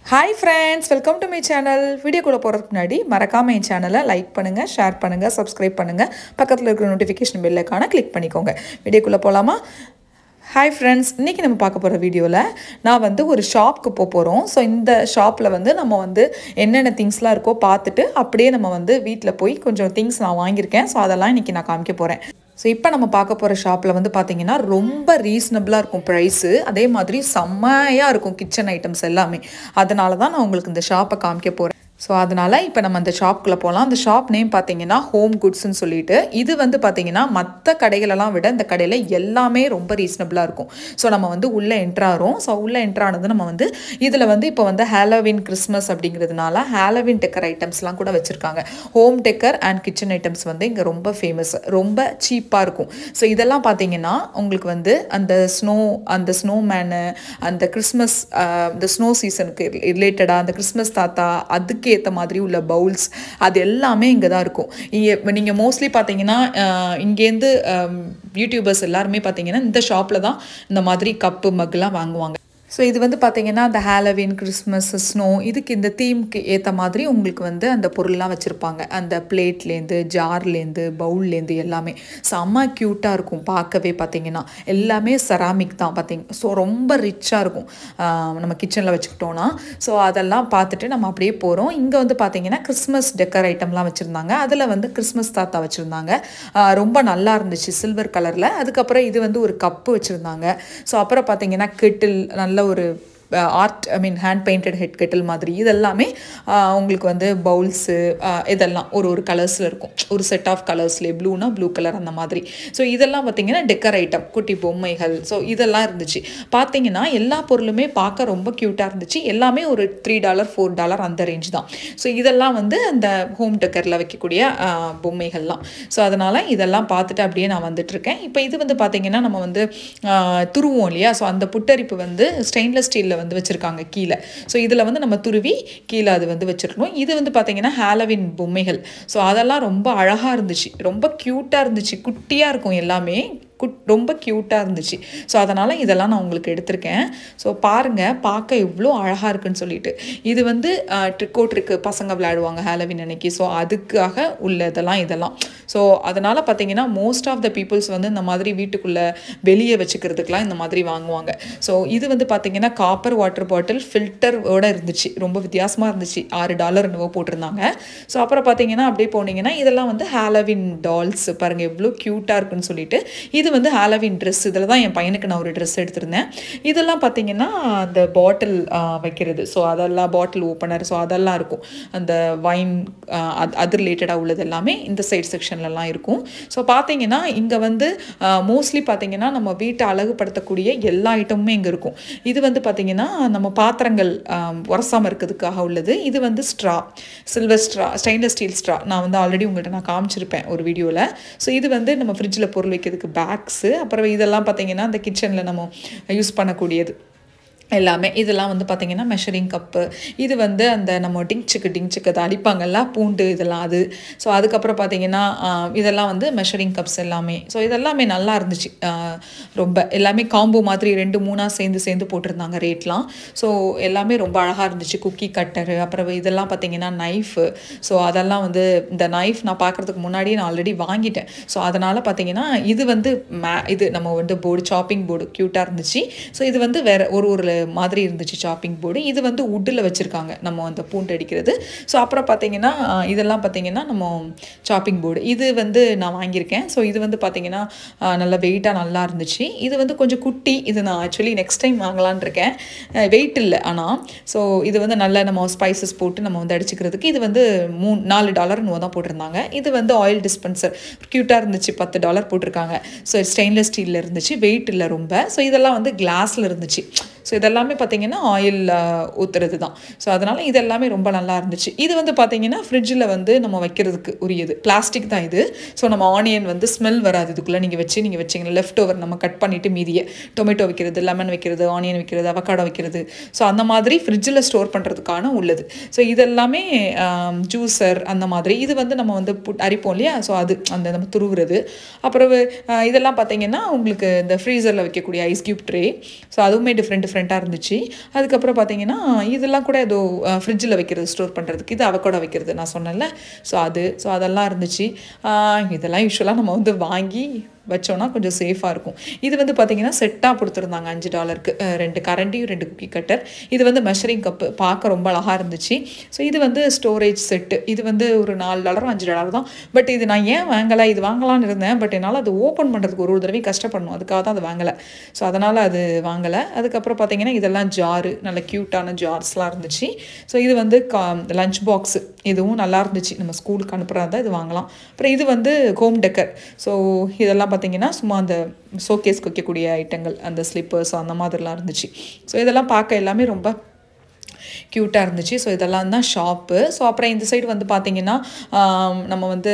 Hi friends, welcome to my channel. Video கூட போறதுக்கு முன்னாடி மறக்காம என் சேனலை லைக் பண்ணுங்க, ஷேர் பண்ணுங்க, சப்ஸ்கிரைப் பண்ணுங்க. பக்கத்துல இருக்கிற நோட்டிஃபிகேஷன் பெல் ஐகானை கிளிக் பண்ணிக்கோங்க. வீடியோக்குள்ள போலாமா? ஹாய் ஃப்ரெண்ட்ஸ், இன்றைக்கி நம்ம பார்க்க போகிற வீடியோவில் நான் வந்து ஒரு ஷாப்புக்கு போகிறோம். ஸோ இந்த ஷாப்பில் வந்து நம்ம வந்து என்னென்ன திங்ஸ்லாம் இருக்கோ பார்த்துட்டு அப்படியே நம்ம வந்து வீட்டில் போய் கொஞ்சம் திங்ஸ் நான் வாங்கியிருக்கேன். ஸோ அதெல்லாம் இன்றைக்கி நான் காமிக்க போகிறேன். ஸோ இப்போ நம்ம பார்க்க போகிற ஷாப்பில் வந்து பார்த்திங்கன்னா ரொம்ப ரீசனபிளாக இருக்கும் ப்ரைஸு. அதே மாதிரி செம்மையாக இருக்கும் கிச்சன் ஐட்டம்ஸ் எல்லாமே. அதனால தான் நான் உங்களுக்கு இந்த ஷாப்பை காமிக்க போகிறேன். ஸோ அதனால் இப்போ நம்ம அந்த ஷாப்புக்குள்ளே போகலாம். அந்த ஷாப் நேம் பார்த்தீங்கன்னா ஹோம் குட்ஸ்ன்னு சொல்லிட்டு, இது வந்து பார்த்திங்கன்னா மற்ற கடைகளெல்லாம் விட இந்த கடையில் எல்லாமே ரொம்ப ரீசனபிளாக இருக்கும். ஸோ நம்ம வந்து உள்ளே என்ட்ராகிறோம். ஸோ உள்ளே என்ட்ரானது நம்ம வந்து இதில் வந்து இப்போ வந்து ஹாலோவின் கிறிஸ்மஸ் அப்படிங்கிறதுனால ஹாலோவின் டெக்கர் ஐட்டம்ஸ்லாம் கூட வச்சுருக்காங்க. Home decor and kitchen items வந்து இங்கே ரொம்ப ஃபேமஸ், ரொம்ப சீப்பாக இருக்கும். ஸோ இதெல்லாம் பார்த்தீங்கன்னா உங்களுக்கு வந்து அந்த ஸ்னோமேனு, அந்த கிறிஸ்மஸ், இந்த ஸ்னோ சீசனுக்கு ரிலேட்டடாக அந்த கிறிஸ்மஸ் தாத்தா அதுக்கு ஏற்ற மாதிரி உள்ள பவுல்ஸ் அது எல்லாமே இங்கே தான் இருக்கும். நீங்கள் மோஸ்ட்லி பார்த்தீங்கன்னா இங்கேருந்து யூடியூபர்ஸ் எல்லாருமே பார்த்தீங்கன்னா இந்த ஷாப்பில் தான் இந்த மாதிரி கப்பு மக்லாம் வாங்குவாங்க. ஸோ இது வந்து பார்த்திங்கன்னா அந்த ஹாலோவின், கிறிஸ்மஸ், ஸ்னோ இதுக்கு இந்த தீம்க்கு ஏற்ற மாதிரி உங்களுக்கு வந்து அந்த பொருள்லாம் வச்சுருப்பாங்க. அந்த பிளேட்லேருந்து, ஜார்லேருந்து, பவுல்லேருந்து எல்லாமே செம்ம க்யூட்டாக இருக்கும் பார்க்கவே. பார்த்திங்கன்னா எல்லாமே செராமிக் தான் பார்த்திங்க. ஸோ ரொம்ப ரிச்சாக இருக்கும் நம்ம கிச்சனில் வச்சுக்கிட்டோன்னா. ஸோ அதெல்லாம் பார்த்துட்டு நம்ம அப்படியே போகிறோம். இங்கே வந்து பார்த்திங்கன்னா கிறிஸ்மஸ் டெக்கர் ஐட்டம்லாம் வச்சுருந்தாங்க. அதில் வந்து கிறிஸ்மஸ் தாத்தா வச்சுருந்தாங்க, ரொம்ப நல்லா இருந்துச்சு சில்வர் கலரில். அதுக்கப்புறம் இது வந்து ஒரு கப்பு வச்சுருந்தாங்க. ஸோ அப்புறம் பார்த்திங்கன்னா கெட்டில், நல்ல ஒரு ஹேண்ட் பெயிண்டட் ஹெட் கெட்டில் மாதிரி இதெல்லாமே உங்களுக்கு வந்து பவுல்ஸு இதெல்லாம் ஒரு கலர்ஸில் இருக்கும். ஒரு செட் ஆஃப் கலர்ஸ்லேயே ப்ளூனா ப்ளூ கலர் அந்த மாதிரி. ஸோ இதெல்லாம் பார்த்திங்கன்னா டெக்கர் ஐட்டம், குட்டி பொம்மைகள். ஸோ இதெல்லாம் இருந்துச்சு. பார்த்திங்கன்னா எல்லா பொருளுமே பார்க்க ரொம்ப க்யூட்டாக இருந்துச்சு. எல்லாமே ஒரு $3, $4 அந்த ரேஞ்ச் தான். ஸோ இதெல்லாம் வந்து அந்த ஹோம் டெக்கரில் வைக்கக்கூடிய பொம்மைகள்லாம். ஸோ அதனால் இதெல்லாம் பார்த்துட்டு அப்படியே நான் வந்துட்டுருக்கேன். இப்போ இது வந்து பார்த்திங்கன்னா நம்ம வந்து துருவோம் இல்லையா? ஸோ அந்த புட்டரிப்பு வந்து ஸ்டெயின்லெஸ் ஸ்டீலில் வந்து வச்சுருக்காங்க கீழே. ஸோ இதில் வந்து நம்ம துருவி கீழே அது வந்து வச்சுருக்கணும். இது வந்து பார்த்திங்கன்னா ஹாலோவின் பொம்மைகள். ஸோ அதெல்லாம் ரொம்ப அழகாக இருந்துச்சு, ரொம்ப க்யூட்டாக இருந்துச்சு. குட்டியாக இருக்கும் எல்லாமே, ரொம்ப க்யூட்டாக இருந்துச்சு. ஸோ அதனால் இதெல்லாம் நான் உங்களுக்கு எடுத்திருக்கேன். ஸோ பாருங்கள், பார்க்க எவ்வளோ அழகாக இருக்குன்னு சொல்லிட்டு. இது வந்து ட்ரிக்கோ ட்ரிக்கு பசங்க விளையாடுவாங்க ஹாலோவின் அன்னைக்கு. ஸோ அதுக்காக உள்ளதெல்லாம் இதெல்லாம். ஸோ அதனால் பார்த்திங்கன்னா மோஸ்ட் ஆஃப் த பீப்புள்ஸ் வந்து இந்த மாதிரி வீட்டுக்குள்ளே வெளியே வச்சுக்கிறதுக்கெலாம் இந்த மாதிரி வாங்குவாங்க. ஸோ இது வந்து பார்த்திங்கன்னா காப்பர் வாட்டர் பாட்டில் ஃபில்டரோட இருந்துச்சு. ரொம்ப வித்தியாசமாக இருந்துச்சு. $6 என்னவோ போட்டிருந்தாங்க. ஸோ அப்புறம் பார்த்திங்கன்னா அப்படியே போனீங்கன்னா இதெல்லாம் வந்து ஹாலோவின் டால்ஸ். பாருங்கள் எவ்வளோ க்யூட்டாக இருக்குன்னு சொல்லிட்டு. இது வந்து ஹாலோவின் ட்ரெஸ். இதில் தான் என் பையனுக்கு நான் ஒரு ட்ரெஸ் எடுத்திருந்தேன். இதெல்லாம் பார்த்திங்கன்னா அந்த பாட்டில் வைக்கிறது. ஸோ அதெல்லாம் பாட்டில் ஓப்பனர். ஸோ அதெல்லாம் இருக்கும். அந்த வைன் அது ரிலேட்டடாக உள்ளது எல்லாமே இந்த சைட் செக்ஷன்லலாம் இருக்கும். ஸோ பார்த்திங்கன்னா இங்கே வந்து மோஸ்ட்லி பார்த்திங்கன்னா நம்ம வீட்டை அழகுபடுத்தக்கூடிய எல்லா ஐட்டமுமே இங்கே இருக்கும். இது வந்து பார்த்திங்கன்னா நம்ம பாத்திரங்கள் உரசாமல் இருக்கிறதுக்காக உள்ளது. இது வந்து straw, silver straw, stainless steel straw. நான் வந்து ஆல்ரெடி உங்கள்கிட்ட நான் காமிச்சிருப்பேன் ஒரு வீடியோவில். ஸோ இது வந்து நம்ம ஃப்ரிட்ஜில் பொருள் வைக்கிறதுக்கு பேக்ஸு. அப்புறம் இதெல்லாம் பார்த்திங்கன்னா அந்த கிச்சனில் நம்ம யூஸ் பண்ணக்கூடியது எல்லாமே. இதெல்லாம் வந்து பார்த்திங்கன்னா மெஷரிங் கப்பு. இது வந்து அந்த நம்ம டிங்ச்சுக்கு அதை அடிப்பாங்கல்ல பூண்டு, இதெல்லாம் அது. ஸோ அதுக்கப்புறம் பார்த்திங்கன்னா இதெல்லாம் வந்து மெஷரிங் கப்ஸ் எல்லாமே. ஸோ இதெல்லாமே நல்லா இருந்துச்சு. ரொம்ப எல்லாமே காம்போ மாதிரி 2-3 சேர்ந்து போட்டிருந்தாங்க ரேட்லாம். ஸோ எல்லாமே ரொம்ப அழகாக இருந்துச்சு. குக்கி கட்டரு, அப்புறம் இதெல்லாம் பார்த்திங்கன்னா நைஃபு. ஸோ அதெல்லாம் வந்து இந்த நைஃப் நான் பார்க்குறதுக்கு முன்னாடியே நான் ஆல்ரெடி வாங்கிட்டேன். ஸோ அதனால் பார்த்திங்கன்னா இது வந்து இது நம்ம வந்து போர்டு, சாப்பிங் போர்டு க்யூட்டாக இருந்துச்சு. ஸோ இது வந்து வேறு ஒரு மாதிரி இருந்துச்சு சாப்பிங் போர்டு. இது வந்து உட்டில் வச்சுருக்காங்க, நம்ம அந்த பூண்டு அடிக்கிறது. ஸோ அப்புறம் பார்த்திங்கன்னா இதெல்லாம் பார்த்திங்கன்னா நம்ம சாப்பிங் போர்டு. இது வந்து நான் வாங்கியிருக்கேன். ஸோ இது வந்து பார்த்திங்கன்னா நல்ல வெயிட்டாக நல்லா இருந்துச்சு. இது வந்து கொஞ்சம் குட்டி. இது நான் ஆக்சுவலி நெக்ஸ்ட் டைம் வாங்கலான் இருக்கேன். வெயிட் இல்லை ஆனால். ஸோ இது வந்து நல்ல நம்ம ஸ்பைசஸ் போட்டு நம்ம வந்து அடிச்சுக்கிறதுக்கு. இது வந்து $4 தான் போட்டிருந்தாங்க. இது வந்து ஆயில் டிஸ்பென்சர் க்யூட்டாக இருந்துச்சு. $10 போட்டிருக்காங்க. ஸோ ஸ்டெயின்லெஸ் ஸ்டீலில் இருந்துச்சு, வெயிட் இல்லை ரொம்ப. ஸோ இதெல்லாம் வந்து கிளாஸில் இருந்துச்சு. ஸோ இதெல்லாமே பார்த்திங்கன்னா ஆயில் ஊற்றுறது தான். ஸோ அதனால் இதெல்லாமே ரொம்ப நல்லா இருந்துச்சு. இது வந்து பார்த்திங்கன்னா ஃப்ரிட்ஜில் வந்து நம்ம வைக்கிறதுக்கு உரியது. பிளாஸ்டிக் தான் இது. ஸோ நம்ம ஆனியன் வந்து ஸ்மெல் வராது இதுக்குள்ளே. நீங்கள் வச்சிங்கன்னா லெஃப்ட் ஓவர் நம்ம கட் பண்ணிவிட்டு மீதியை டொமேட்டோ வைக்கிறது, லெமன் வைக்கிறது, ஆனியன் வைக்கிறது, அவக்காடோ வைக்கிறது. ஸோ அந்த மாதிரி ஃப்ரிட்ஜில் ஸ்டோர் பண்ணுறதுக்கான உள்ளது. ஸோ இதெல்லாமே ஜூஸர் அந்த மாதிரி. இது வந்து நம்ம வந்து அரிப்போம் இல்லையா? ஸோ அது அந்த நம்ம துருவுறது. அப்புறம் இதெல்லாம் பார்த்திங்கன்னா உங்களுக்கு இந்த ஃப்ரீசரில் வைக்கக்கூடிய ஐஸ் க்யூப் ட்ரே. ஸோ அதுவுமே டிஃப்ரெண்ட்டாக இருந்துச்சு. அதுக்கப்புறம் பார்த்தீங்கன்னா இதெல்லாம் கூட ஏதோ ஃப்ரிட்ஜில் வைக்கிறது ஸ்டோர் பண்ணுறதுக்கு, இது அவகோடா வைக்கிறது நான் சொன்னேன்ல. ஸோ அதெல்லாம் இருந்துச்சு. இதெல்லாம் யூஸ்வலாக நம்ம வந்து வாங்கி வச்சோன்னா கொஞ்சம் சேஃபாக இருக்கும். இது வந்து பார்த்தீங்கன்னா செட்டாக கொடுத்துருந்தாங்க $5க்கு 2 கரண்டியும் 2 குக்கி கட்டர். இது வந்து மெஷரிங் கப்பு பார்க்க ரொம்ப அழகாக இருந்துச்சு. ஸோ இது வந்து ஸ்டோரேஜ் செட்டு. இது வந்து ஒரு $4 $5 தான். பட் இது நான் ஏன் வாங்கலை, இது வாங்கலான்னு இருந்தேன். பட் என்னால் அது ஓப்பன் பண்ணுறதுக்கு ஒரு தடவை கஷ்டப்படணும், அதுக்காக தான் அது வாங்கலை. ஸோ அதனால் அது வாங்கலை. அதுக்கப்புறம் பார்த்தீங்கன்னா இதெல்லாம் ஜாரு, நல்ல க்யூட்டான ஜார்ஸ்லாம் இருந்துச்சு. ஸோ இது வந்து லஞ்ச் பாக்ஸு, இதுவும் நல்லா இருந்துச்சு. நம்ம ஸ்கூலுக்கு அனுப்புகிறதா இது வாங்கலாம். அப்புறம் இது வந்து ஹோம் டெக்கர். ஸோ இதெல்லாம் பார்த்தீங்கன்னா சும்மா அந்த ஷோகேஸ்க்கு வைக்கக்கூடிய ஐட்டங்கள், அந்த ஸ்லிப்பர்ஸ் அந்த மாதிரிலாம் இருந்துச்சு. ஸோ இதெல்லாம் பார்க்க எல்லாமே ரொம்ப க்யூட்டாக இருந்துச்சு. ஸோ இதெல்லாம் தான் ஷாப்பு. ஸோ அப்புறம் இந்த சைடு வந்து பார்த்திங்கன்னா நம்ம வந்து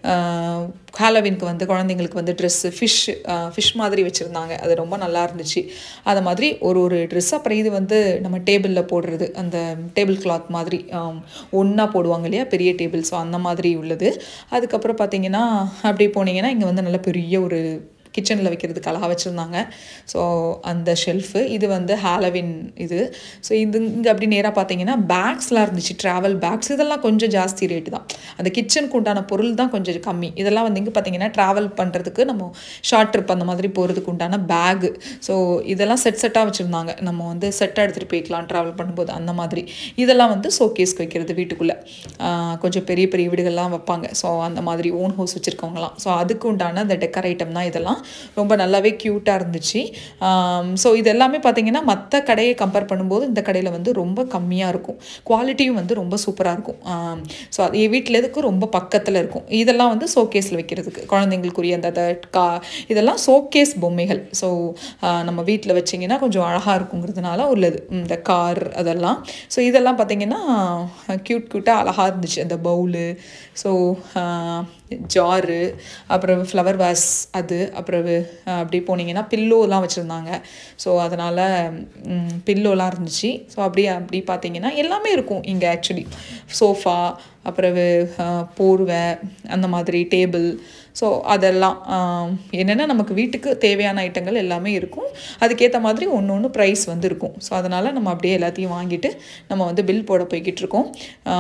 ஹாலோவீனுக்கு வந்து குழந்தைங்களுக்கு வந்து ட்ரெஸ்ஸு ஃபிஷ் மாதிரி வச்சுருந்தாங்க. அது ரொம்ப நல்லா இருந்துச்சு. அதை மாதிரி ஒரு ட்ரெஸ். அப்புறம் இது வந்து நம்ம டேபிளில் போடுறது, அந்த டேபிள் கிளாத் மாதிரி ஒன்றா போடுவாங்க இல்லையா, பெரிய டேபிள். ஸோ அந்த மாதிரி உள்ளது. அதுக்கப்புறம் பார்த்திங்கன்னா அப்படி போனீங்கன்னா இங்கே வந்து நல்ல பெரிய ஒரு கிச்சனில் வைக்கிறதுக்கு அழகாக வச்சுருந்தாங்க. ஸோ அந்த ஷெல்ஃபு இது வந்து ஹாலோவின் இது. ஸோ இங்கே அப்படி நேராக பார்த்தீங்கன்னா பேக்ஸ்லாம் இருந்துச்சு, ட்ராவல் பேக்ஸ். இதெல்லாம் கொஞ்சம் ஜாஸ்தி ரேட்டு தான். அந்த கிச்சனுக்கு உண்டான பொருள் தான் கொஞ்சம் கம்மி. இதெல்லாம் வந்து இங்கே பார்த்தீங்கன்னா ட்ராவல் பண்ணுறதுக்கு, நம்ம ஷார்ட் ட்ரிப் அந்த மாதிரி போகிறதுக்கு உண்டான பேகு. ஸோ இதெல்லாம் செட்டாக வச்சுருந்தாங்க. நம்ம வந்து செட்டாக எடுத்துகிட்டு போய்க்கலாம் ட்ராவல் பண்ணும்போது, அந்த மாதிரி. இதெல்லாம் வந்து ஷோகேஸ்க்கு வைக்கிறது வீட்டுக்குள்ளே. கொஞ்சம் பெரிய பெரிய வீடுகள்லாம் வைப்பாங்க. ஸோ அந்த மாதிரி ஓன் ஹவுஸ் வச்சுருக்கவங்களாம். ஸோ அதுக்கு உண்டான அந்த டெக்கர் ஐட்டம் தான் இதெல்லாம். ரொம்ப நல்லாவே க்யூட்டாக இருந்துச்சு. ஸோ இது எல்லாமே பார்த்தீங்கன்னா மற்ற கடையை கம்பேர் பண்ணும்போது இந்த கடையில் வந்து ரொம்ப கம்மியாக இருக்கும். குவாலிட்டியும் வந்து ரொம்ப சூப்பராக இருக்கும். ஸோ அது வீட்டில் எதுக்கு ரொம்ப பக்கத்தில் இருக்கும். இதெல்லாம் வந்து ஷோகேஸில் வைக்கிறதுக்கு குழந்தைங்களுக்குரிய அந்த இதெல்லாம் ஷோகேஸ் பொம்மைகள். ஸோ நம்ம வீட்டில் வச்சிங்கன்னா கொஞ்சம் அழகாக இருக்குங்கிறதுனால உள்ளது இந்த கார் அதெல்லாம். ஸோ இதெல்லாம் பார்த்தீங்கன்னா க்யூட்டாக அழகாக இருந்துச்சு. அந்த பவுலு, ஸோ ஜாரு, அப்புறம் ஃப்ளவர் வாஸ் அது, அப்புறம் அப்படி போனீங்கன்னா பில்லோலாம் வச்சுருந்தாங்க. ஸோ அதனால் பில்லோலாம் இருந்துச்சு. ஸோ அப்படி பார்த்தீங்கன்னா எல்லாமே இருக்கும் இங்கே ஆக்சுவலி. சோஃபா, அப்புறம் போர்வை, அந்த மாதிரி டேபிள். ஸோ அதெல்லாம் என்னென்னா நமக்கு வீட்டுக்கு தேவையான ஐட்டங்கள் எல்லாமே இருக்கும். அதுக்கேற்ற மாதிரி ஒன்று ப்ரைஸ் வந்து இருக்கும். ஸோ அதனால் நம்ம அப்படியே எல்லாத்தையும் வாங்கிட்டு நம்ம வந்து பில் போட போய்கிட்டு இருக்கோம்.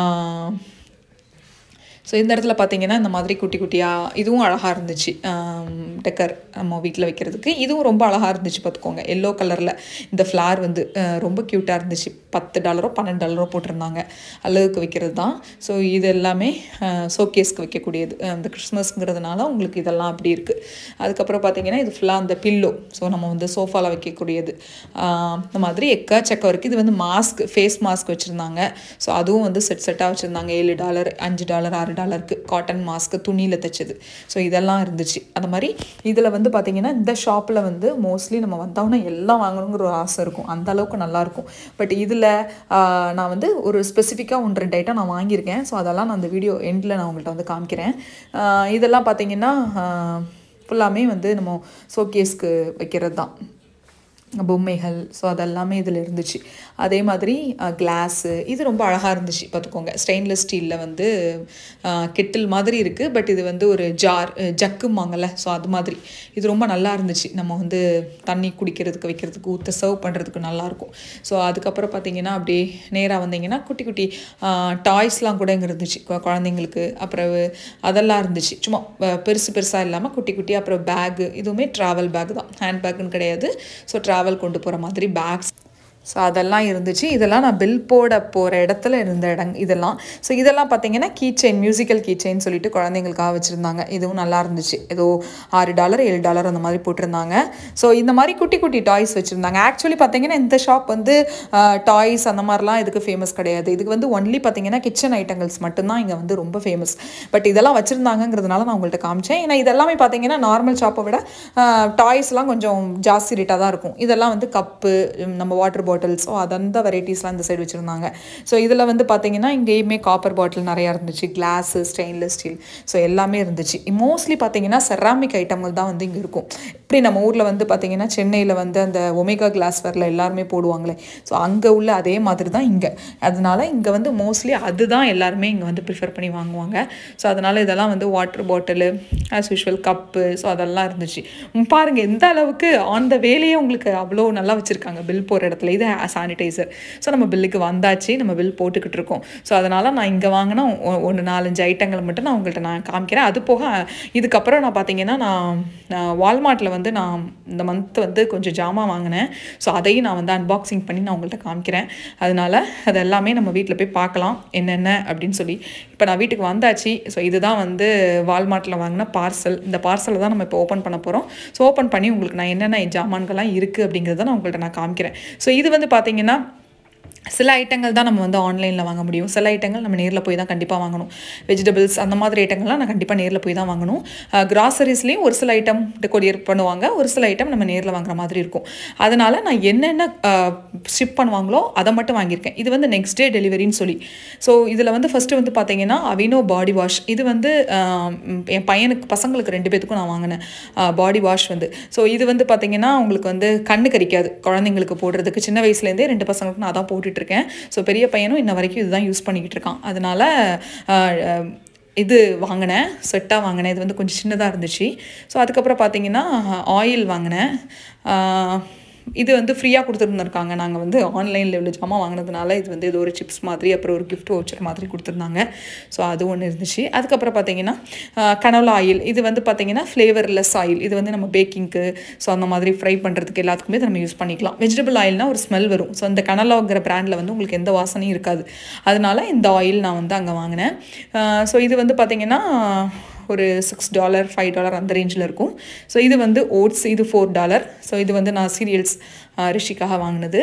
ஸோ இந்த இடத்துல பார்த்தீங்கன்னா இந்த மாதிரி குட்டி குட்டியாக இதுவும் அழகாக இருந்துச்சு. டெக்கர் நம்ம வீட்டில் வைக்கிறதுக்கு இதுவும் ரொம்ப அழகாக இருந்துச்சு பார்த்துக்கோங்க. எல்லோ கலரில் இந்த ஃப்ளார் வந்து ரொம்ப க்யூட்டாக இருந்துச்சு. $10 $12 போட்டிருந்தாங்க. அழகுக்கு வைக்கிறது தான். ஸோ இது எல்லாமே ஷோகேஸ்க்கு வைக்கக்கூடியது. அந்த கிறிஸ்மஸ்ங்கிறதுனால உங்களுக்கு இதெல்லாம் அப்படி இருக்குது. அதுக்கப்புறம் பார்த்தீங்கன்னா இது ஃபுல்லாக அந்த பில்லோ. ஸோ நம்ம வந்து சோஃபாவில் வைக்கக்கூடியது. இந்த மாதிரி எக்கச்சக்கம் இருக்குது. இது வந்து மாஸ்க், ஃபேஸ் மாஸ்க் வச்சுருந்தாங்க. ஸோ அதுவும் வந்து செட்டாக வச்சுருந்தாங்க. $7 $5 $6க்கு காட்டன் மாஸ்க்கு துணியில் தைச்சது. ஸோ இதெல்லாம் இருந்துச்சு. அந்த மாதிரி இதில் வந்து பார்த்திங்கன்னா இந்த ஷாப்பில் வந்து மோஸ்ட்லி நம்ம வந்தோன்னா எல்லாம் வாங்கணுங்கிற ஒரு ஆசை இருக்கும். அந்த அளவுக்கு நல்லாயிருக்கும். பட் இதில் நான் வந்து ஒரு ஸ்பெசிஃபிக்காக 1-2 ஐட்டம் நான் வாங்கியிருக்கேன். ஸோ அதெல்லாம் நான் அந்த வீடியோ எண்டில் நான் உங்கள்கிட்ட வந்து காமிக்கிறேன். இதெல்லாம் பார்த்திங்கன்னா ஃபுல்லாமே வந்து நம்ம ஷோகேஸ்க்கு வைக்கிறது தான் பொம்மைகள். ஸோ அதெல்லாமே இதில் இருந்துச்சு. அதே மாதிரி கிளாஸு இது ரொம்ப அழகாக இருந்துச்சு பார்த்துக்கோங்க. ஸ்டெயின்லெஸ் ஸ்டீலில் வந்து கெட்டில் மாதிரி இருக்குது. பட் இது வந்து ஒரு ஜக்குமாங்கல்ல, ஸோ அது மாதிரி இது ரொம்ப நல்லா இருந்துச்சு. நம்ம வந்து தண்ணி குடிக்கிறதுக்கு வைக்கிறதுக்கு ஊற்ற சர்வ் பண்ணுறதுக்கு நல்லாயிருக்கும். ஸோ அதுக்கப்புறம் பார்த்திங்கன்னா அப்படியே நேராக வந்தீங்கன்னா குட்டி குட்டி டாய்ஸ்லாம் கூட இங்கே இருந்துச்சு குழந்தைங்களுக்கு. அப்புறம் அதெல்லாம் இருந்துச்சு. சும்மா பெருசாக இல்லாமல் குட்டி குட்டி. அப்புறம் பேகு, இதுவுமே ட்ராவல் பேக் தான், ஹேண்ட் பேக்குன்னு கிடையாது. ஸோ ட்ராவல் கொண்டு போகிற மாதிரி பேக்ஸ். ஸோ அதெல்லாம் இருந்துச்சு. இதெல்லாம் நான் பில் போட போகிற இடத்துல இருந்த இதெல்லாம். ஸோ இதெல்லாம் பார்த்தீங்கன்னா கீச்செயின், மியூசிக்கல் கீச்செயின் சொல்லிட்டு குழந்தைங்களுக்காக வச்சுருந்தாங்க. இதுவும் நல்லா இருந்துச்சு. ஏதோ $6 $7 அந்த மாதிரி போட்டிருந்தாங்க. ஸோ இந்த மாதிரி குட்டி குட்டி டாய்ஸ் வச்சுருந்தாங்க. ஆக்சுவலி பார்த்தீங்கன்னா இந்த ஷாப் வந்து டாய்ஸ் அந்த மாதிரிலாம் இதுக்கு ஃபேமஸ் கிடையாது. இதுக்கு வந்து ஒன்லி பார்த்தீங்கன்னா கிச்சன் ஐட்டங்கள்ஸ் மட்டும்தான் இங்கே வந்து ரொம்ப ஃபேமஸ். பட் இதெல்லாம் வச்சுருந்தாங்கிறதுனால நான் உங்கள்கிட்ட காமிச்சேன். ஏன்னா இதெல்லாமே பார்த்தீங்கன்னா நார்மல் ஷாப்பை விட டாய்ஸ்லாம் கொஞ்சம் ஜாஸ்தி ரேட்டாக தான் இருக்கும். இதெல்லாம் வந்து கப்பு, நம்ம வாட்டர் பாட்டில், ஸோ அந்த வெரைட்டிஸ்லாம் இந்த சைடு வச்சுருந்தாங்க. ஸோ இதில் வந்து பார்த்தீங்கன்னா இங்கேயுமே காப்பர் பாட்டில் நிறையா இருந்துச்சு, கிளாஸு, ஸ்டெயின்லெஸ் ஸ்டீல், ஸோ எல்லாமே இருந்துச்சு. மோஸ்ட்லி பார்த்தீங்கன்னா செராமிக் ஐட்டங்கள் தான் வந்து இங்கே இருக்கும். இப்படி நம்ம ஊரில் வந்து பார்த்தீங்கன்னா சென்னையில் வந்து அந்த ஒமேகா கிளாஸ் வரல எல்லாருமே போடுவாங்களே, ஸோ அங்கே உள்ள அதே மாதிரி தான் இங்கே. அதனால இங்கே வந்து மோஸ்ட்லி அதுதான் எல்லாருமே இங்கே வந்து ப்ரிஃபர் பண்ணி வாங்குவாங்க. ஸோ அதனால் இதெல்லாம் வந்து water bottle, as usual cup. So அதெல்லாம் இருந்துச்சு. பாருங்கள் எந்த அளவுக்கு ஆன் த வேலையே உங்களுக்கு அவ்வளோ நல்லா வச்சுருக்காங்க பில் போகிற இடத்துல. இது சானிடைசர். ஸோ நம்ம பில்லுக்கு வந்தாச்சு, நம்ம பில் போட்டுக்கிட்டு இருக்கோம். ஸோ அதனால் நான் இங்கே வாங்கினா ஒன்று 4-5 ஐட்டங்கள் மட்டும் நான் உங்கள்கிட்ட காமிக்கிறேன். அது போக இதுக்கப்புறம் நான் பார்த்தீங்கன்னா நான் வால்மார்ட்டில் வந்து நான் இந்த மந்த் வந்து கொஞ்சம் ஜாமான் வாங்கினேன். ஸோ அதையும் நான் வந்து அன்பாக்சிங் பண்ணி நான் உங்கள்கிட்ட காமிக்கிறேன். அதனால் அது எல்லாமே நம்ம வீட்டில் போய் பார்க்கலாம் என்னென்ன அப்படின்னு சொல்லி. இப்போ நான் வீட்டுக்கு வந்தாச்சு. ஸோ இதுதான் வந்து வால்மார்ட்டில் வாங்கின பார்சல். இந்த பார்சலை தான் நம்ம இப்போ ஓப்பன் பண்ண போகிறோம். ஸோ ஓப்பன் பண்ணி உங்களுக்கு நான் என்னென்ன ஜாமான்கள்லாம் இருக்குது அப்படிங்கிறத நான் உங்கள்கிட்ட காமிக்கிறேன். ஸோ இது வந்து பார்த்தீங்கன்னா சில ஐட்டங்கள் தான் நம்ம வந்து ஆன்லைனில் வாங்க முடியும். சில ஐட்டங்கள் நம்ம நேரில் போய் தான் கண்டிப்பாக வாங்கணும். வெஜிடபிள்ஸ் அந்த மாதிரி ஐட்டங்கள்லாம் நான் கண்டிப்பாக நேரில் போய் தான் வாங்கணும். கிராசரிஸ்லேயும் ஒரு சில ஐட்டம் கொரியர் பண்ணுவாங்க, ஒரு சில ஐட்டம் நம்ம நேரில் வாங்குற மாதிரி இருக்கும். அதனால் நான் என்னென்ன ஷிப் பண்ணுவாங்களோ அதை மட்டும் வாங்கியிருக்கேன். இது வந்து நெக்ஸ்ட் டே டெலிவரின்னு சொல்லி. ஸோ இதில் வந்து ஃபஸ்ட்டு வந்து பார்த்தீங்கன்னா அவினோ பாடி வாஷ். இது வந்து என் பசங்களுக்கு 2 பேத்துக்கும் நான் வாங்கினேன் பாடி வாஷ் வந்து. ஸோ இது வந்து பார்த்தீங்கன்னா உங்களுக்கு வந்து கண்ணு கரிக்காது, குழந்தைங்களுக்கு போடுறதுக்கு. சின்ன வயசுலேருந்தே 2 பசங்களுக்கு நான் அதான் போட்டுட்ருக்கேன். ஸோ பெரிய பையனும் இன்ன வரைக்கும் இதுதான் யூஸ் பண்ணிக்கிட்டு இருக்கான். அதனால் இது வாங்கினேன், செட்டாக வாங்கினேன். இது வந்து கொஞ்சம் சின்னதாக இருந்துச்சு. ஸோ அதுக்கப்புறம் பார்த்தீங்கன்னா ஆயில் வாங்கினேன். இது வந்து ஃப்ரீயாக கொடுத்துருந்துருக்காங்க. நாங்கள் வந்து ஆன்லைனில் இவ்வளோ ஜாமான் வாங்கினதுனால இது வந்து ஏதோ ஒரு சிப்ஸ் மாதிரி, அப்புறம் ஒரு கிஃப்ட் வவுச்சர் மாதிரி கொடுத்துருந்தாங்க. ஸோ அது ஒன்று இருந்துச்சு. அதுக்கப்புறம் பார்த்தீங்கன்னா கனோலா ஆயில். இது வந்து பார்த்தீங்கன்னா ஃப்ளேவர்லெஸ் ஆயில். இது வந்து நம்ம பேக்கிங்க்கு, ஸோ அந்த மாதிரி ஃப்ரை பண்ணுறதுக்கு எல்லாத்துக்குமே நம்ம யூஸ் பண்ணிக்கலாம். வெஜிடபிள் ஆயில்னால் ஒரு ஸ்மெல் வரும். ஸோ அந்த கனலாங்கிற பிராண்டில் வந்து உங்களுக்கு எந்த வாசனையும் இருக்காது. அதனால இந்த ஆயில் நான் வந்து அங்கே வாங்கினேன். ஸோ இது வந்து பார்த்தீங்கன்னா ஒரு $6 $5 அந்த ரேஞ்சில் இருக்கும். ஸோ இது வந்து ஓட்ஸ், இது $4. ஸோ இது வந்து நான் சீரியல்ஸ் ரிஷிக்காக வாங்கினது.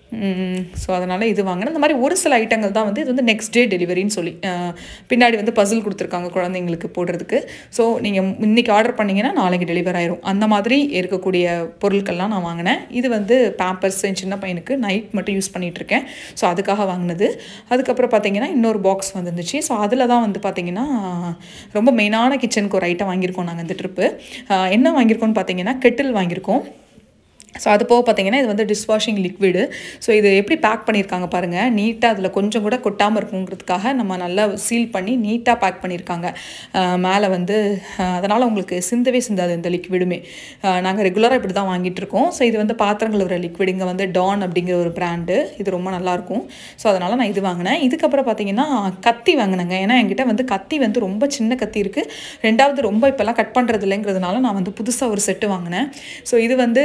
ஸோ அதனால் இது வாங்கினேன். இந்த மாதிரி ஒரு சில ஐட்டங்கள் தான் வந்து இது வந்து நெக்ஸ்ட் டே டெலிவரின்னு சொல்லி பின்னாடி வந்து பசில் கொடுத்துருக்காங்க குழந்தைங்களுக்கு போடுறதுக்கு. ஸோ நீங்கள் இன்றைக்கி ஆர்டர் பண்ணிங்கன்னா நாளைக்கு டெலிவர் ஆயிரும். அந்த மாதிரி இருக்கக்கூடிய பொருட்கள்லாம் நான் வாங்கினேன். இது வந்து பேம்பர்ஸ் என் சின்ன பையனுக்கு நைட் மட்டும் யூஸ் பண்ணிகிட்ருக்கேன். ஸோ அதுக்காக வாங்கினது. அதுக்கப்புறம் பார்த்தீங்கன்னா இன்னொரு பாக்ஸ் வந்துருந்துச்சு. ஸோ அதில் தான் வந்து பார்த்திங்கன்னா ரொம்ப மெயினான கிச்சனுக்கு ஒரு ஐட்டம் வாங்கியிருக்கோம் நாங்கள் இந்த ட்ரிப்பு. என்ன வாங்கியிருக்கோன்னு பார்த்தீங்கன்னா கெட்டில் வாங்கியிருக்கோம். ஸோ அது போக பார்த்தீங்கன்னா இது வந்து டிஷ்வாஷிங் லிக்விடு. ஸோ இது எப்படி பேக் பண்ணியிருக்காங்க பாருங்கள். நீட்டாக அதில் கொஞ்சம் கூட கொட்டாமல் இருக்குங்கிறதுக்காக நம்ம நல்லா சீல் பண்ணி நீட்டாக பேக் பண்ணியிருக்காங்க மேலே வந்து. அதனால் உங்களுக்கு சிந்தவே சிந்தாது இந்த லிக்விடுமே. நாங்கள் ரெகுலராக இப்படி தான் வாங்கிட்டுருக்கோம். ஸோ இது வந்து பாத்திரங்கள் ஒரு லிக்விடு. இங்கே வந்து டான் அப்படிங்கிற ஒரு பிராண்டு. இது ரொம்ப நல்லாயிருக்கும். ஸோ அதனால் நான் இது வாங்கினேன். இதுக்கப்புறம் பார்த்தீங்கன்னா கத்தி வாங்கினேங்க. ஏன்னா என்கிட்ட வந்து கத்தி வந்து ரொம்ப சின்ன கத்தி இருக்குது. ரெண்டாவது ரொம்ப இப்போல்லாம் கட் பண்ணுறது இல்லைங்கிறதுனால நான் வந்து புதுசாக ஒரு செட்டு வாங்கினேன். ஸோ இது வந்து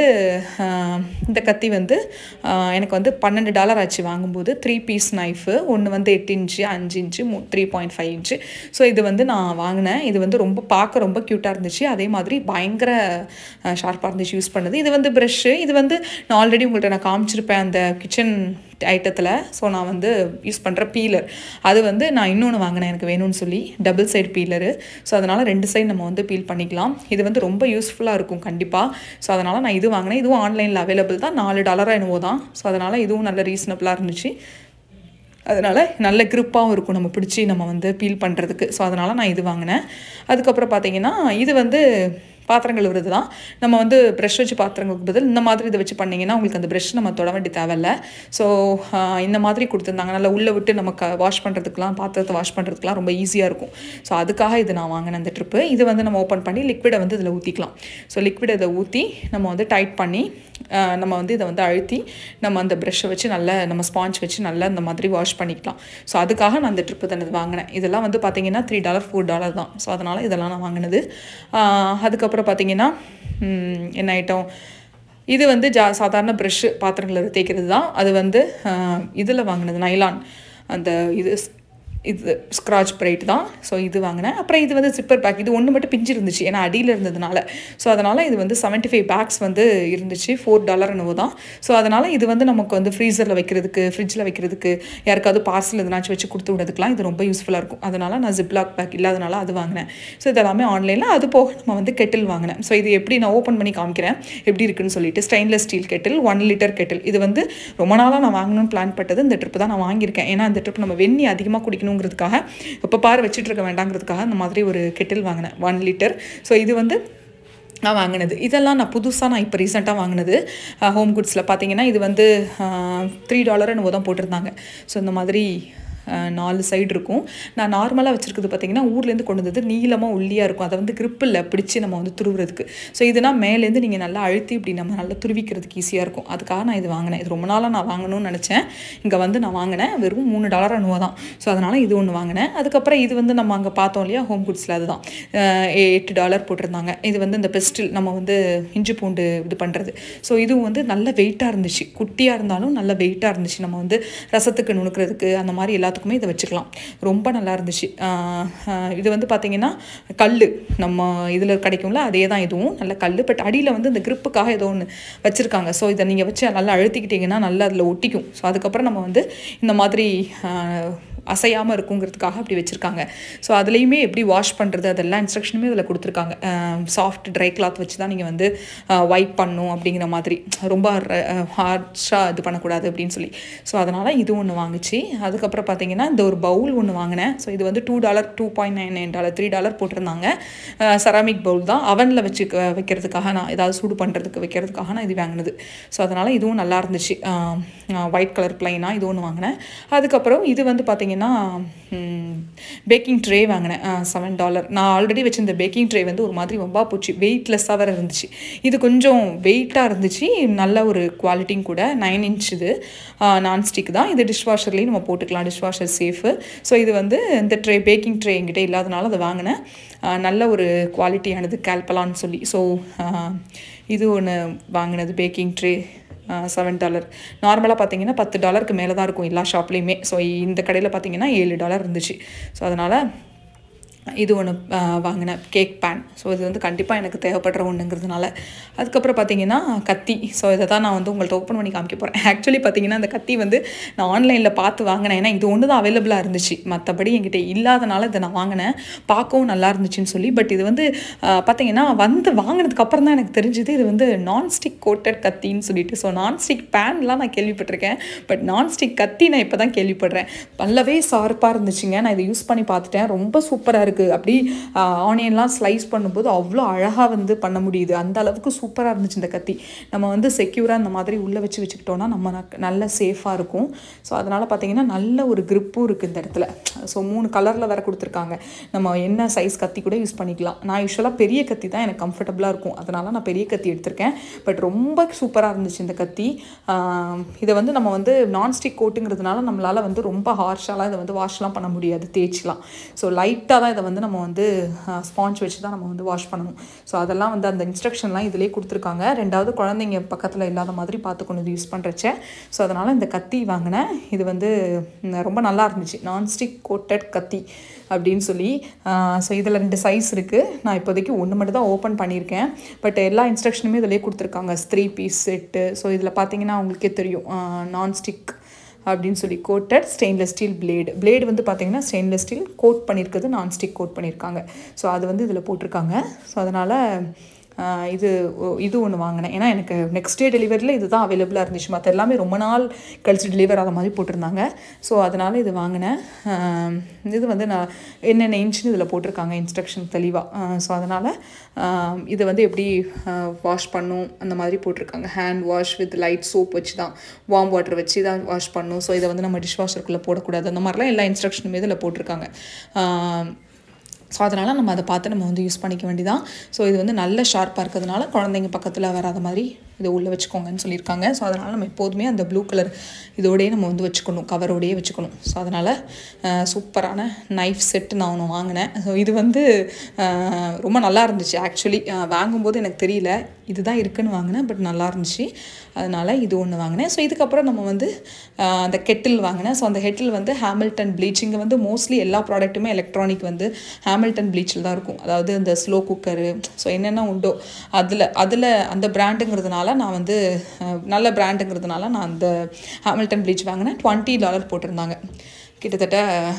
இந்த கத்தி வந்து எனக்கு வந்து $12 ஆச்சு வாங்கும்போது. 3 பீஸ் நைஃபு. ஒன்று வந்து 8 இன்ச்சு, 5 இன்ச்சு, 3.5 இன்ச்சு. ஸோ இது வந்து நான் வாங்கினேன். இது வந்து ரொம்ப பார்க்க ரொம்ப க்யூட்டாக இருந்துச்சு. அதே மாதிரி பயங்கர ஷார்ப்பாக இருந்துச்சு யூஸ் பண்ணது. இது வந்து ப்ரெஷ்ஷு. இது வந்து நான் ஆல்ரெடி உங்கள்கிட்ட நான் காமிச்சிருப்பேன் அந்த கிச்சன் ஐட்டத்தில். ஸோ நான் வந்து யூஸ் பண்ணுற பீலர். அது வந்து நான் இன்னொன்று வாங்கினேன் எனக்கு வேணும்னு சொல்லி, டபுள் சைடு பீலரு. ஸோ அதனால் 2 சைடு நம்ம வந்து பீல் பண்ணிக்கலாம். இது வந்து ரொம்ப யூஸ்ஃபுல்லாக இருக்கும் கண்டிப்பாக. ஸோ அதனால் நான் இது வாங்கினேன். இதுவும் ஆன்லைனில் அவைலபிள் தான். $4 என்னவோ தான். ஸோ அதனால் இதுவும் நல்ல ரீசனபிளாக இருந்துச்சு. அதனால் நல்ல க்ரிப்பாகவும் இருக்கும் நம்ம பிடிச்சி நம்ம வந்து பீல் பண்ணுறதுக்கு. ஸோ அதனால் நான் இது வாங்கினேன். அதுக்கப்புறம் பார்த்தீங்கன்னா இது வந்து பாத்திரங்கள் வருது தான். நம்ம வந்து ப்ரெஷ் வச்சு பாத்திரங்களுக்கு பதில் இந்த மாதிரி இதை வச்சு பண்ணிங்கன்னா உங்களுக்கு அந்த ப்ரெஷ் நம்ம தொட வேண்டிய தேவையில்லை. ஸோ இந்த மாதிரி கொடுத்துருந்தாங்க. நல்லா உள்ளே விட்டு நமக்கு வாஷ் பண்ணுறதுக்குலாம், பாத்திரத்தை வாஷ் பண்ணுறதுக்குலாம் ரொம்ப ஈஸியாக இருக்கும். ஸோ அதுக்காக இது நான் வாங்கினேன் இந்த ட்ரிப்பு. இது வந்து நம்ம ஓப்பன் பண்ணி லிக்விடை வந்து இதில் ஊற்றிக்கலாம். ஸோ லிக்விடை இதை ஊற்றி நம்ம வந்து டைட் பண்ணி நம்ம வந்து இதை வந்து அழுத்தி நம்ம அந்த ப்ரெஷ்ஷை வச்சு நல்லா நம்ம ஸ்பாஞ்ச் வச்சு நல்லா இந்த மாதிரி வாஷ் பண்ணிக்கலாம். ஸோ அதுக்காக நான் அந்த ட்ரிப்பு தான் இது வாங்கினேன். இதெல்லாம் வந்து பார்த்திங்கன்னா $3 $4 தான். ஸோ அதனால் இதெல்லாம் நான் வாங்கினது. அதுக்கப்புறம் பார்த்தீங்கன்னா என்ன ஐட்டம், இது வந்து சாதாரண ப்ரெஷ்ஷு பாத்திரங்களில் தேய்க்கிறது தான். அது வந்து இதில் வாங்கினது நைலான். அந்த இது ஸ்க்ராட்ச் பிரைட் தான். ஸோ இது வாங்கினேன். அப்புறம் இது வந்து ஜிப்பர் பேக். இது ஒன்று மட்டும் பிஞ்சு இருந்துச்சு ஏன்னா அடியில் இருந்ததுனால. ஸோ அதனால் இது வந்து 75 பேக்ஸ் வந்து இருந்துச்சு. $4 என்னவோ தான். ஸோ அதனால் இது வந்து நமக்கு வந்து ஃப்ரீசரில் வைக்கிறதுக்கு, ஃப்ரிட்ஜில் வைக்கிறதுக்கு, யாருக்காவது பார்சல் எதுனாச்சும் வச்சு கொடுத்து விடுறதுக்குலாம் இது ரொம்ப யூஸ்ஃபுல்லாக இருக்கும். அதனால் நான் ஜிப்லாக் பேக் இல்லாதனால அது வாங்கினேன். ஸோ இதெல்லாமே ஆன்லைனில். அது போக நம்ம வந்து கெட்டில் வாங்கினேன். ஸோ இது எப்படி நான் ஓப்பன் பண்ணி காமிக்கிறேன் எப்படி இருக்குன்னு சொல்லிட்டு. Stainless steel kettle, 1 litre kettle. இது வந்து ரொம்ப நாளாக நான் வாங்கணும்னு பிளான் பட்டது. இந்த ட்ரிப்பு தான் நான் வாங்கியிருக்கேன். ஏன்னா இந்த ட்ரிப் நம்ம வெந்நி அதிகமாக குடிக்கணும் ங்கிறதுக்காக, இப்போ பாரு வச்சுட்டு இருக்க வேண்டாங்கிறதுக்காக இந்த மாதிரி ஒரு கெட்டில் வாங்கினேன் 1 லிட்டர். ஸோ இது வந்து நான் வாங்கினது. இதெல்லாம் நான் புதுசாக நான் இப்போ ரீசெண்டாக வாங்கினது. ஹோம் குட்ஸில் பார்த்தீங்கன்னா இது வந்து $3 என்னவோ தான் போட்டிருந்தாங்க. ஸோ இந்த மாதிரி 4 சைடு இருக்கும். நான் நார்மலாக வச்சுருக்குது பார்த்தீங்கன்னா ஊர்லேருந்து கொண்டு வந்தது நீளமாக ஒல்லியாக இருக்கும். அதை வந்து கிரிப்பில் பிடிச்சி நம்ம வந்து துருவுறதுக்கு. ஸோ இதுனா மேலேருந்து நீங்கள் நல்லா அழுத்தி இப்படி நம்ம நல்லா துருவிக்கிறதுக்கு ஈஸியாக இருக்கும். அதுக்காக நான் இது வாங்கினேன். இது ரொம்ப நாளாக நான் வாங்கணும்னு நினச்சேன். இங்கே வந்து நான் வாங்கினேன். வெறும் $3 என்னவோ தான். ஸோ அதனால் இது ஒன்று வாங்கினேன். அதுக்கப்புறம் இது வந்து நம்ம அங்கே பார்த்தோம் இல்லையா ஹோம் குட்ஸில், அதுதான் $8 போட்டிருந்தாங்க. இது வந்து இந்த பெஸ்டில் நம்ம வந்து இஞ்சி பூண்டு இது பண்ணுறது. ஸோ இதுவும் வந்து நல்ல வெயிட்டாக இருந்துச்சு. குட்டியாக இருந்தாலும் நல்ல வெயிட்டாக இருந்துச்சு. நம்ம வந்து ரசத்துக்கு நுணுக்கிறதுக்கு அந்த மாதிரி எல்லாத்துக்குமே இதை வச்சுக்கலாம். ரொம்ப நல்லா இருந்துச்சு. இது வந்து பார்த்திங்கன்னா கல் நம்ம இதில் கிடைக்கும்ல அதே தான் இதுவும் நல்ல கல். பட் அடியில் வந்து இந்த கிரிப்புக்காக ஏதோ ஒன்று வச்சுருக்காங்க. ஸோ இதை நீங்கள் வச்சு நல்லா அழுத்திக்கிட்டிங்கன்னா நல்லா அதில் ஒட்டிக்கும். ஸோ அதுக்கப்புறம் நம்ம வந்து இந்த மாதிரி அசையாமல் இருக்குங்கிறதுக்காக அப்படி வச்சுருக்காங்க. ஸோ அதுலேயுமே எப்படி வாஷ் பண்ணுறது அதெல்லாம் இன்ஸ்ட்ரக்ஷனுமே இதில் கொடுத்துருக்காங்க. சாஃப்ட் ட்ரை கிளாத் வச்சு தான் நீங்கள் வந்து வைப் பண்ணணும் அப்படிங்கிற மாதிரி, ரொம்ப ஹார்ஷாக இது பண்ணக்கூடாது அப்படின்னு சொல்லி. ஸோ அதனால் இது ஒன்று வாங்குச்சு. அதுக்கப்புறம் பார்த்தீங்கன்னா இந்த ஒரு பவுல் ஒன்று வாங்கினேன். ஸோ இது வந்து $2 $2.99 $3 போட்டிருந்தாங்க. செராமிக் பவுல் தான். அவனில் வச்சு வைக்கிறதுக்காக, நான் ஏதாவது சூடு பண்ணுறதுக்கு வைக்கிறதுக்காக நான் இது வாங்கினது. ஸோ அதனால் இதுவும் நல்லா இருந்துச்சு. ஒயிட் கலர் பிளைனாக இது ஒன்று வாங்கினேன். அதுக்கப்புறம் இது வந்து பார்த்தீங்கன்னா பேக்கிங் ட்ரே வாங்கினேன். $7. நான் ஆல்ரெடி வச்சிருந்த பேக்கிங் ட்ரே வந்து ஒரு மாதிரி வம்பா போச்சு. வெயிட்லெஸ்ஸாக வேறு இருந்துச்சு. இது கொஞ்சம் வெயிட்டாக இருந்துச்சு. நல்ல ஒரு குவாலிட்டியும் கூட. 9 inch இது நான்ஸ்டிக் தான். இது டிஷ்வாஷர்லேயும் நம்ம போட்டுக்கலாம். Dishwasher safe. ஸோ இது வந்து இந்த ட்ரே பேக்கிங் ட்ரே என்கிட்ட இல்லாதனால அதை வாங்கினேன். நல்ல ஒரு குவாலிட்டியானது கால்பலான்னு சொல்லி. ஸோ இது ஒன்று வாங்கினது பேக்கிங் ட்ரே $7. நார்மலாக பார்த்தீங்கன்னா $10 மேலே தான் இருக்கும் எல்லா ஷாப்லேயுமே. ஸோ இந்த கடையில் பார்த்தீங்கன்னா $7 இருந்துச்சு. ஸோ அதனால் இது ஒன்று வாங்கினேன். Cake pan. ஸோ இது வந்து கண்டிப்பாக எனக்கு தேவைப்படுற ஒன்றுங்கிறதுனால. அதுக்கப்புறம் பார்த்தீங்கன்னா கத்தி. ஸோ இதை தான் நான் வந்து உங்கள்கிட்ட ஓப்பன் பண்ணி காமிக்க போகிறேன். ஆக்சுவலி பார்த்தீங்கன்னா அந்த கத்தி வந்து நான் ஆன்லைனில் பார்த்து வாங்கினேன். ஏன்னா இது ஒன்று தான் அவைலபிளாக இருந்துச்சு. மற்றபடி என்கிட்ட இல்லாதனால இதை நான் வாங்கினேன். பார்க்கவும் நல்லா இருந்துச்சுன்னு சொல்லி. பட் இது வந்து பார்த்தீங்கன்னா வந்து வாங்கினதுக்கு அப்புறம் தான் எனக்கு தெரிஞ்சுது இது வந்து நான்ஸ்டிக் கோட்டட் கத்தின்னு சொல்லிட்டு. ஸோ நான்ஸ்டிக் பேன்லாம் நான் கேள்விப்பட்டிருக்கேன். பட் நான்ஸ்டிக் கத்தி நான் இப்போ தான் கேள்விப்படுறேன். நல்லாவே ஷார்ப்பாக இருந்துச்சுங்க. நான் இதை யூஸ் பண்ணி பார்த்துட்டேன். ரொம்ப சூப்பராக இருக்குது. அப்படி ஆனியன்லாம் ஸ்லைஸ் பண்ணும்போது அவ்வளோ அழகாக வந்து பண்ண முடியுது. அந்த அளவுக்கு சூப்பராக இருந்துச்சு இந்த கத்தி. நம்ம வந்து செக்யூராக இந்த மாதிரி உள்ளே வச்சுக்கிட்டோன்னா நம்ம நல்ல சேஃபாக இருக்கும். ஸோ அதனால் பார்த்தீங்கன்னா நல்ல ஒரு கிரிப்பும் இருக்குது இந்த இடத்துல. ஸோ 3 கலரில் வேறு கொடுத்துருக்காங்க. நம்ம என்ன சைஸ் கத்தி கூட யூஸ் பண்ணிக்கலாம். நான் யூஸ்வலாக பெரிய கத்தி தான் எனக்கு கம்ஃபர்டபுளாக இருக்கும். அதனால் நான் பெரிய கத்தி எடுத்திருக்கேன். பட் ரொம்ப சூப்பராக இருந்துச்சு இந்த கத்தி. இதை வந்து நம்ம வந்து நான்ஸ்டிக் கோட்டுங்கிறதுனால நம்மளால் வந்து ரொம்ப ஹார்ஷாலாம் இதை வந்து வாஷ்லாம் பண்ண முடியாது, தேய்ச்சிலாம். ஸோ லைட்டாக தான் இதை வந்து நம்ம வந்து ஸ்பாஞ்ச் வச்சு தான் நம்ம வந்து வாஷ் பண்ணணும். ஸோ அதெல்லாம் வந்து அந்த இன்ஸ்ட்ரக்ஷன்லாம் இதிலே கொடுத்துருக்காங்க. 2வது குழந்தைங்க பக்கத்தில் இல்லாத மாதிரி பார்த்துக்கணும் இது யூஸ் பண்ணுறச்ச. ஸோ அதனால் இந்த கத்தி வாங்கினேன். இது வந்து ரொம்ப நல்லா இருந்துச்சு. நான்ஸ்டிக் கோட்டட் கத்தி அப்படின்னு சொல்லி. ஸோ இதில் 2 சைஸ் இருக்குது. நான் இப்போதைக்கு ஒன்று மட்டும் தான் ஓப்பன் பண்ணியிருக்கேன். பட் எல்லா இன்ஸ்ட்ரக்ஷனுமே இதிலே கொடுத்துருக்காங்க. 3 பீஸ் செட்டு. ஸோ இதில் பார்த்தீங்கன்னா உங்களுக்கே தெரியும் நான்ஸ்டிக் அப்படின்னு சொல்லி கோட்டட் ஸ்டெயின்லெஸ் ஸ்டீல் பிளேடு வந்து பார்த்தீங்கன்னா ஸ்டெயின்லெஸ் ஸ்டீல் கோட் பண்ணியிருக்கிறது, நான்ஸ்டிக் கோட் பண்ணியிருக்காங்க. ஸோ அது வந்து இதில் போட்டிருக்காங்க. ஸோ அதனால் இது ஒன்று வாங்கினேன். ஏன்னா எனக்கு நெக்ஸ்ட் டே டெலிவரியில் இது தான் அவைலபிளாக இருந்துச்சு. மற்ற எல்லாமே ரொம்ப நாள் கழிச்சு டெலிவர் ஆகிற மாதிரி போட்டிருந்தாங்க. ஸோ அதனால் இது வாங்கினேன். இது வந்து நான் என்னென்ன இன்ச்சுன்னு இதில் போட்டிருக்காங்க இன்ஸ்ட்ரக்ஷன் தெளிவாக. ஸோ அதனால் இதை வந்து எப்படி வாஷ் பண்ணும் அந்த மாதிரி போட்டிருக்காங்க. Hand wash with light soap வச்சு தான், வார்ம் வாட்டர் வச்சு தான் வாஷ் பண்ணும். ஸோ இதை வந்து நம்ம டிஷ் வாஷருக்குள்ளே போடக்கூடாது. அந்த மாதிரிலாம் எல்லா இன்ஸ்ட்ரக்ஷனுமே இதில் போட்டிருக்காங்க. ஸோ அதனால் நம்ம அதை பார்த்து நம்ம வந்து யூஸ் பண்ணிக்க வேண்டியதான். ஸோ இது வந்து நல்ல ஷார்ப்பாக இருக்கிறதுனால குழந்தைங்க பக்கத்தில் வராத மாதிரி இதை உள்ளே வச்சுக்கோங்கன்னு சொல்லியிருக்காங்க. ஸோ அதனால் நம்ம எப்போதுமே அந்த ப்ளூ கலர் இதோடையே நம்ம வந்து வச்சுக்கணும், கவரோடையே வச்சுக்கணும். ஸோ அதனால் சூப்பரான நைஃப் செட்டு நான் ஒன்று வாங்கினேன். ஸோ இது வந்து ரொம்ப நல்லா இருந்துச்சு. ஆக்சுவலி வாங்கும்போது எனக்கு தெரியல இதுதான் இருக்குதுன்னு வாங்கினேன். பட் நல்லா இருந்துச்சு. அதனால் இது ஒன்று வாங்கினேன். ஸோ இதுக்கப்புறம் நம்ம வந்து அந்த கெட்டில் வாங்கினேன். ஸோ அந்த கெட்டில் வந்து ஹாமில்டன் ப்ளீச். இங்கே வந்து மோஸ்ட்லி எல்லா ப்ராடக்ட்டுமே எலக்ட்ரானிக் வந்து ஹாமில்டன் ப்ளீச்சில் தான் இருக்கும். அதாவது இந்த ஸ்லோ குக்கரு, ஸோ என்னென்ன உண்டோ அதில் அந்த பிராண்டுங்கிறதுனால நான் வந்து நல்ல பிராண்டுங்கிறதுனால நான் அந்த ஹாமில்டன் ப்ளீச் வாங்கினேன். $20 போட்டிருந்தாங்க. கிட்டத்தட்ட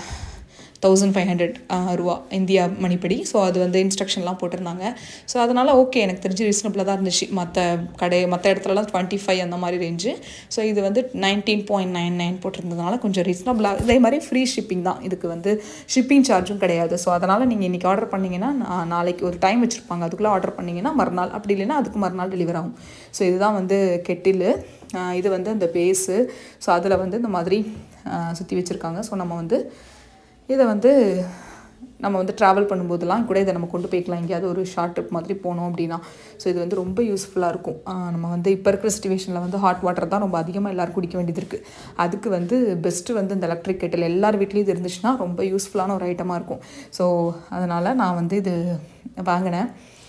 1500 ரூபா இந்தியா மணிப்படி. ஸோ அது வந்து இன்ஸ்ட்ரக்ஷன்லாம் போட்டிருந்தாங்க. ஸோ அதனால் ஓகே, எனக்கு தெரிஞ்சு ரீசனபிளாக தான் இருந்துச்சு. மற்ற இடத்துலலாம் 25 அந்த மாதிரி ரேஞ்சு. ஸோ இது வந்து 19.99 போட்டிருந்ததுனால கொஞ்சம் ரீசனபிளாக. இதே மாதிரி ஃப்ரீ ஷிப்பிங் தான். இதுக்கு வந்து ஷிப்பிங் சார்ஜும் கிடையாது. ஸோ அதனால் நீங்கள் இன்றைக்கி ஆர்டர் பண்ணிங்கன்னா நாளைக்கு ஒரு டைம் வச்சுருப்பாங்க, அதுக்குள்ளே ஆர்டர் பண்ணிங்கன்னா மறுநாள், அப்படி இல்லைன்னா அதுக்கு மறுநாள் டெலிவர் ஆகும். ஸோ இதுதான் வந்து கெட்டில். இது வந்து அந்த பேஸு. ஸோ அதில் வந்து இந்த மாதிரி சுற்றி வச்சுருக்காங்க. ஸோ நம்ம வந்து இதை வந்து நம்ம வந்து ட்ராவல் பண்ணும்போதெல்லாம் கூட இதை நம்ம கொண்டு போய்க்கலாம், எங்கேயாவது ஒரு ஷார்ட் ட்ரிப் மாதிரி போனோம் அப்படின்னா. ஸோ இது வந்து ரொம்ப யூஸ்ஃபுல்லாக இருக்கும். நம்ம வந்து இப்போ இருக்கிற சிச்சுவேஷனில் வந்து ஹாட் வாட்டர் தான் ரொம்ப அதிகமாக எல்லோரும் குடிக்க வேண்டியது இருக்குது. அதுக்கு வந்து பெஸ்ட்டு வந்து இந்த எலக்ட்ரிக் கெட்டில் எல்லார் வீட்லேயும் இது இருந்துச்சுன்னா ரொம்ப யூஸ்ஃபுல்லான ஒரு ஐட்டமாக இருக்கும். ஸோ அதனால் நான் வந்து இது வாங்கினேன்.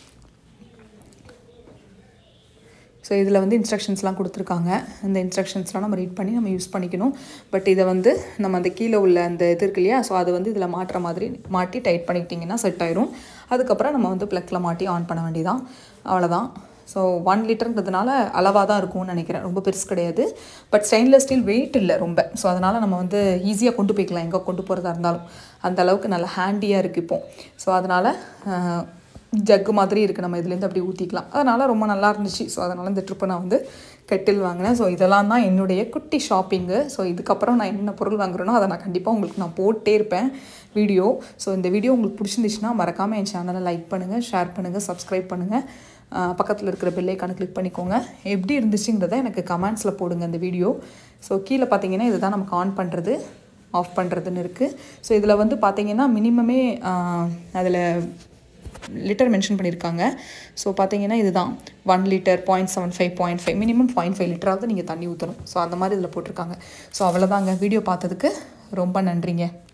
ஸோ இதில் வந்து இன்ஸ்ட்ரக்ஷன்ஸ்லாம் கொடுத்துருக்காங்க. இந்த இன்ஸ்ட்ரக்ஷன்ஸ்லாம் நம்ம ரீட் பண்ணி நம்ம யூஸ் பண்ணிக்கணும். பட் இதை வந்து நம்ம அந்த கீழே உள்ள அந்த இது இருக்கு இல்லையா, ஸோ அது வந்து இதில் மாட்டுற மாதிரி மாட்டி டைட் பண்ணிக்கிட்டிங்கன்னா செட் ஆயிரும். அதுக்கப்புறம் நம்ம வந்து ப்ளக்கில் மாட்டி ஆன் பண்ண வேண்டியதான், அவ்வளோதான். ஸோ 1 லிட்டருங்கிறதுனால அளவாக தான் இருக்கும்னு நினைக்கிறேன், ரொம்ப பெருசு கிடையாது. பட் ஸ்டெயின்லெஸ் ஸ்டீல் வெயிட் இல்லை ரொம்ப. ஸோ அதனால் நம்ம வந்து ஈஸியாக கொண்டு போய்க்கலாம், எங்கே கொண்டு போகிறதா இருந்தாலும். அந்த அளவுக்கு நல்லா ஹேண்டியாக இருக்குது இப்போது. ஸோ அதனால் ஜக்கு மாதிரி இருக்குது, நம்ம இதுலேருந்து அப்படி ஊற்றிக்கலாம். அதனால் ரொம்ப நல்லா இருந்துச்சு. ஸோ அதனால் இந்த ட்ரிப்பை நான் வந்து கெட்டில் வாங்கினேன். ஸோ இதெல்லாம் தான் என்னுடைய குட்டி ஷாப்பிங்கு. ஸோ இதுக்கப்புறம் நான் என்ன பொருள் வாங்குறேனோ அதை நான் கண்டிப்பாக உங்களுக்கு நான் போட்டே இருப்பேன் வீடியோ. ஸோ இந்த வீடியோ உங்களுக்கு பிடிச்சிருந்துச்சுன்னா மறக்காமல் என் சேனலை லைக் பண்ணுங்கள், ஷேர் பண்ணுங்கள், சப்ஸ்கிரைப் பண்ணுங்கள். பக்கத்தில் இருக்கிற பெல் ஐக்கானை கிளிக் பண்ணிக்கோங்க. எப்படி இருந்துச்சுங்கிறத எனக்கு கமெண்ட்ஸில் போடுங்க இந்த வீடியோ. ஸோ கீழே பார்த்தீங்கன்னா இதுதான் நமக்கு ஆன் பண்ணுறது, ஆஃப் பண்ணுறதுன்னு இருக்குது. ஸோ இதில் வந்து பார்த்தீங்கன்னா மினிமமே அதில் லிட்டர் மென்ஷன் பண்ணியிருக்காங்க. ஸோ பார்த்தீங்கன்னா இதுதான் 1 லிட்டர் 0.75 0.5 மினிமம் 0.5 லிட்டராவது நீங்கள் தண்ணி ஊற்றணும். ஸோ அந்த மாதிரி இதில் போட்டிருக்காங்க. ஸோ அவ்வளோதாங்க. வீடியோ பார்த்ததுக்கு ரொம்ப நன்றிங்க.